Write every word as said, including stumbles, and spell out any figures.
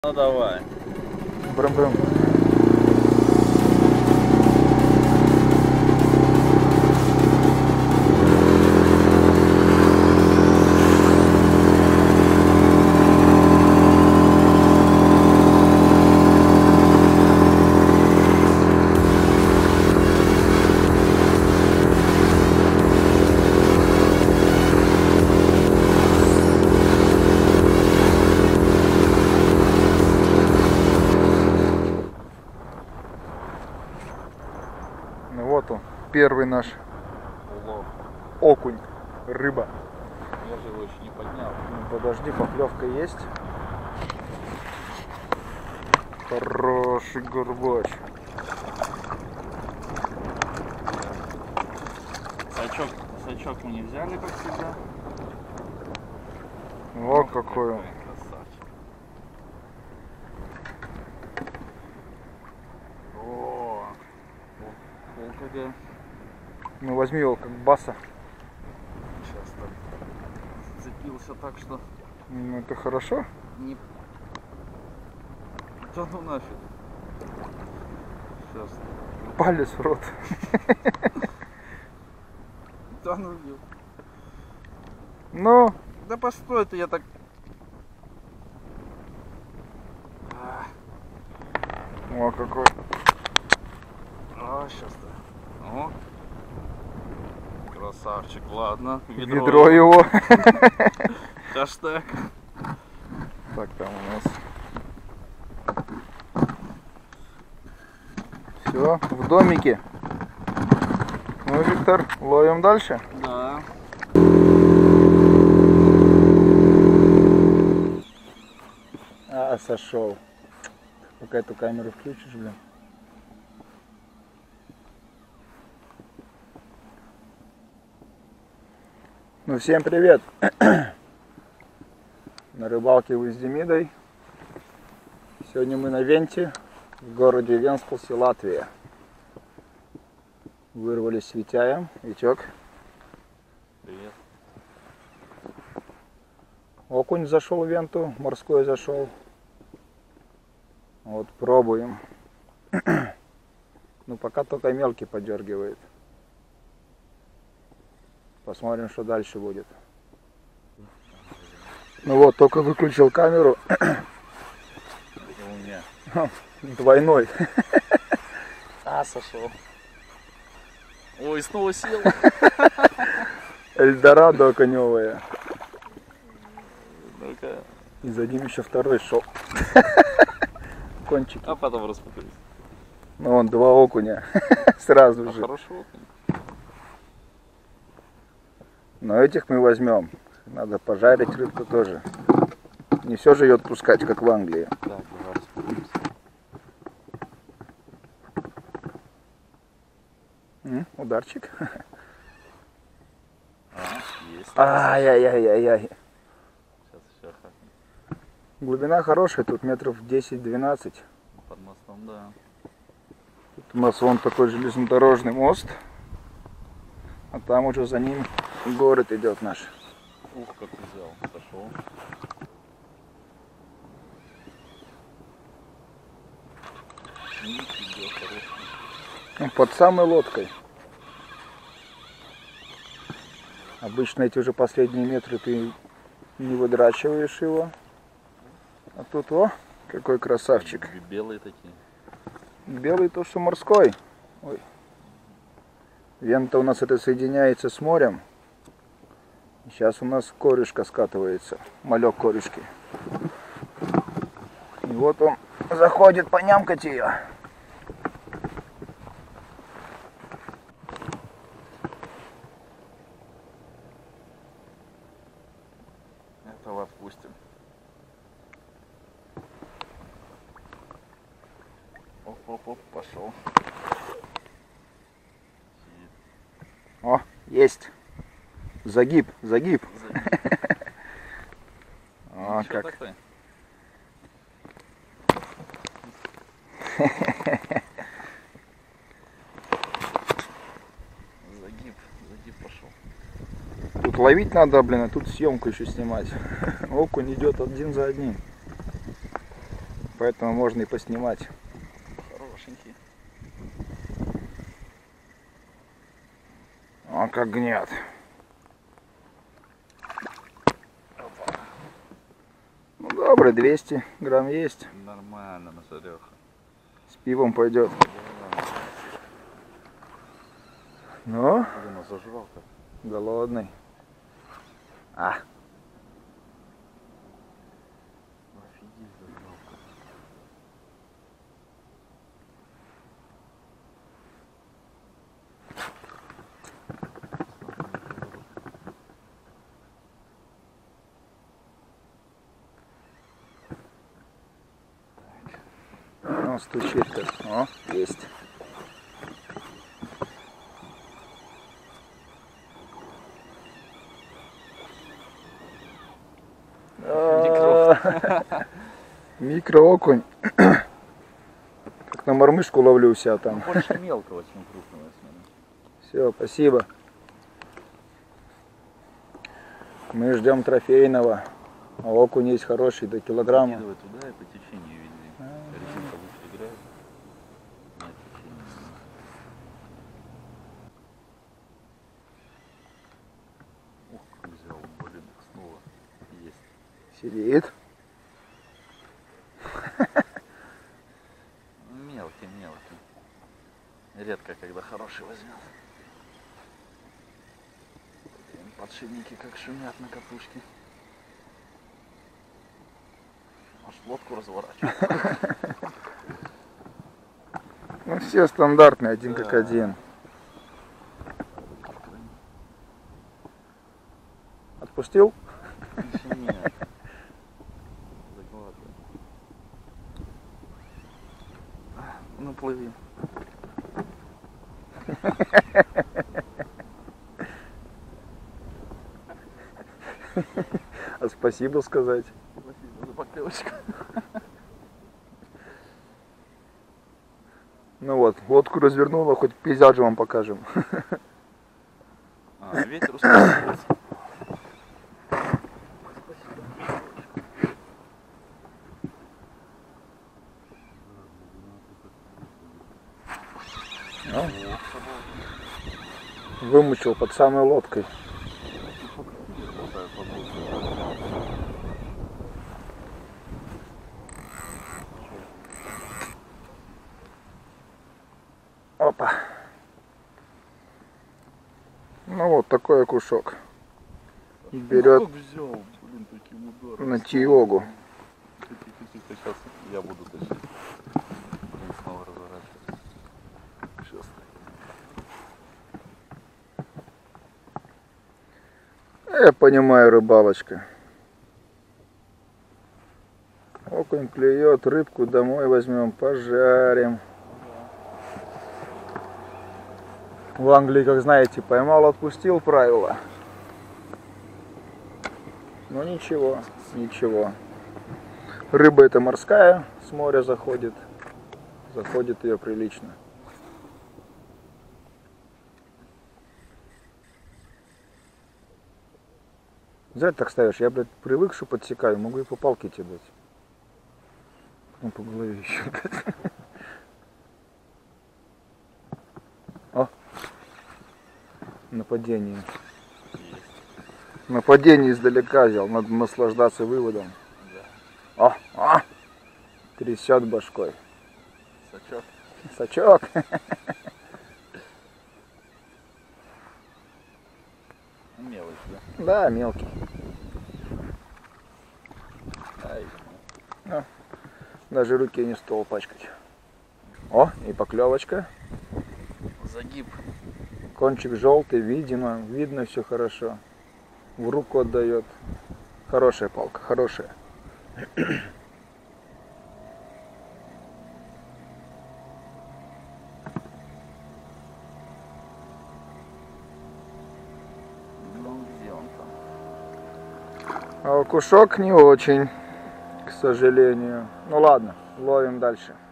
Ну давай. Брым-брым. Ну вот он, первый наш Улов. окунь, рыба. Я же его еще не поднял. Ну, подожди, поклевка есть. Хороший горбач. Сачок, сачок мы не взяли, как всегда. О, какой он. Красавчик. О, полкага. Ну возьми его как баса. Сейчас так зацепился так, что Ну это хорошо. не... Да ну нафиг. Сейчас. Палец в рот. Да ну ё. Ну, Да постой, это я так... А, о какой. а сейчас-то. О. Красавчик, ладно. Ведро, Ведро его. Хэштег. Так, там у нас. Все, в домике. Ну, Виктор, ловим дальше. Да. А, сошел. Пока эту камеру включишь, блин. Ну, всем привет. На рыбалке в Издемидой. Сегодня мы на Венте, в городе Венспилсе, Латвия. Вырвались с Витяем. Витек. Привет. Окунь зашел в Венту, морской зашел. Вот пробуем. Ну пока только мелкий подергивает. Посмотрим, что дальше будет. Ну вот, только выключил камеру. Это у меня. Двойной. А, сошел. Ой, снова сел. Эльдорадо окуневая. Ну-ка. И за ним еще второй шел. Кончики. А потом распутались. Ну вон, два окуня. Сразу А же. хорошо. Но этих мы возьмем. Надо пожарить рыбку тоже. Не все же ее отпускать, как в Англии. Так, давай распутаемся. М, Ударчик. А, есть. Ай-яй-яй-яй-яй. Сейчас еще хакнем. Глубина хорошая, тут метров десять-двенадцать. Под мостом, да. Тут у нас вон такой железнодорожный мост. А там уже за ним город идет наш. Ух, как ты взял. Сошел. Нифига, хороший. Ну, под самой лодкой. Обычно эти уже последние метры ты не выдрачиваешь его. А тут, о, какой красавчик. Белые такие. Белый то, что морской. Ой. Вента у нас это соединяется с морем. Сейчас у нас корешка скатывается. Малек корешки. И вот он заходит понямкать ее. Этого отпустим. Оп-оп-оп, пошел. О, есть. Загиб, загиб. О, Ничего как. такой. Загиб, загиб пошел. Тут ловить надо, блин, а тут съемку еще снимать. Окунь идет один за одним. поэтому можно и поснимать. Хорошенький. Он как гнет. Ну, добрый, двести грамм есть. Нормально, Назареха. С пивом пойдет. Ну, Блин, зажрал как. голодный. А, Офигеть, зажрал как. он стучит как. О, есть. Микро. Микроокунь. Как на мормышку ловлю у себя там. Больше мелкого, чем крупного, я смотрю. Все, спасибо. Мы ждем трофейного. А окунь есть хороший, до килограмма. Закидывай туда и по течению вези. Резинка лучше играет. На течение. Ух, как взял, блин, снова есть. Сидит. Мелкий, мелкий. Редко, когда хороший возьмет. Блин, подшипники как шумят на катушке. Аж лодку разворачивает. Ну все стандартные, один Да. как один. Отпустил? Еще нет. Заглатывай. Ну плыви. А спасибо сказать. Спасибо за поклевочку. Ну вот, лодку развернула, хоть пейзажи вам покажем. А, ветер успокаивается. Ну, вымучил под самой лодкой. Опа. Ну вот такой окушок. Берет Ну, как взял, блин, таким ударом. на тиогу. Сейчас я буду тащить. Блин, снова разворачиваться. Сейчас. Я понимаю, рыбалочка. Окунь клюет, рыбку домой возьмем, пожарим. В Англии, как знаете, поймал, отпустил правило. Но ничего, ничего. Рыба это морская, с моря заходит. Заходит ее прилично. Зря ты так ставишь, я, блядь, привык, что подсекаю, могу и по палке тебе дать. Ну, по голове еще дать. О! Нападение. Есть. Нападение издалека взял, надо наслаждаться выводом. Да. О! О! Трясет башкой. Сачок. Сачок. Мелочь, да? Да, мелкий. Ай. Ну, даже руки не стоило пачкать. О, и поклевочка. Загиб. Кончик желтый, видимо, видно все хорошо. В руку отдает. Хорошая палка, хорошая. Ну где он там? А окушок не очень, к сожалению. Ну ладно, ловим дальше.